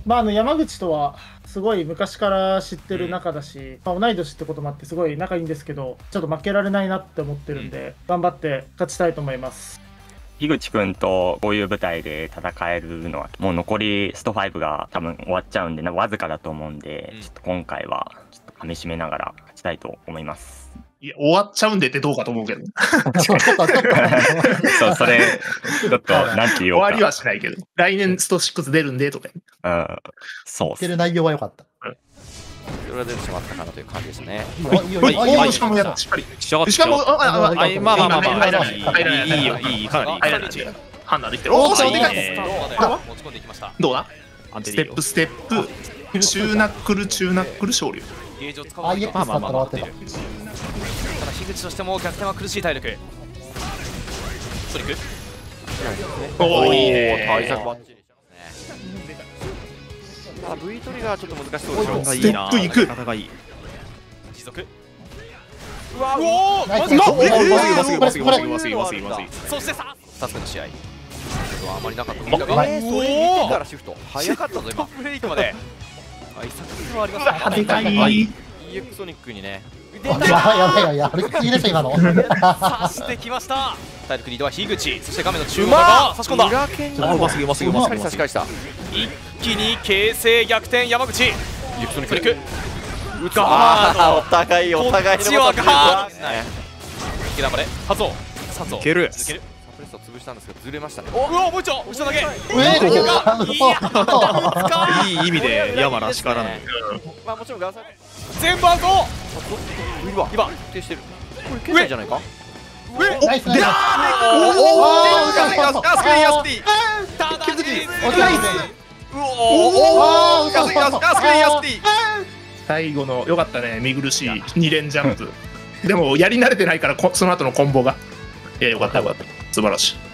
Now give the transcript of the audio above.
山口とはすごい昔から知ってる仲だし、同い年ってこともあってすごい仲いいんですけど、ちょっと負けられないなって思ってるんで、頑張って勝ちたいと思います。 樋口くんとこういう舞台で戦えるのはもう残りスト5が多分終わっちゃうんでわずかだと思うんで、ちょっと今回はちょっと噛み締めながら勝ちたいと思います。 いや、終わっちゃうんでってどうかと思うけど。 そう、それ、ちょっと、なんて言おうか。 終わりはしないけど。来年スト6出るんで、とか。 そう。 言ってる内容は良かった。 それが出てしまったかなという感じですね。 しかもやっぱしっかり。しかも、 まあ、いいよ、いい、かなりいい。 判断できてる。おー、でかい。 持ち込んでいきました。 どうだステップ、中ナックル、昇竜。 ゲージを使わないと。ただ、樋口としても逆転は苦しい体力。ソニック。 おー、 対策バッチリ。V トリガーちょっと難しそうですよ。 ステップいく。 持続。うわおまずい。 そしてさ、2つ目の試合。あまりなかった。それ見てからシフト。早かったぞ今。ブレイクまで。対策ではありますね。 でかい。 EX ソニックにね。 やばい、歩きすぎでした今の。 刺してきました。体力リードは樋口、そして画面の中央が差し込んだ。裏剣に差し返した。一気に形勢逆転山口。EX ソニック。ガード。お互いの。こっちはガード。池田まで。ハゾー。いける。サプレッサー潰したんですけどずれましたね。おお、もう一丁。下投げ。 いい意味で山らしからない。 まあもちろんガーサー全部アウト。今徹底してる。これ決済じゃないか。 ナイスナイス。 最後の良かったね、見苦しい2連ジャンプ。でもやり慣れてないからその後のコンボが。いや、良かった、素晴らしい。